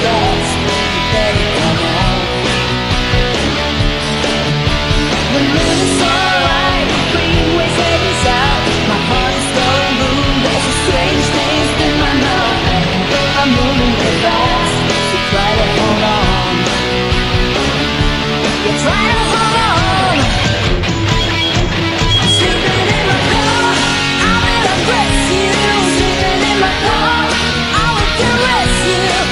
fast, you better come on. The moon is so bright, green waves heading south. My heart is going blue, there's a strange taste in my mouth. I'm moving too fast, so try to hold on. You try to hold on. Sleeping in my car, I will embrace you. Sleeping in my car, I will caress you.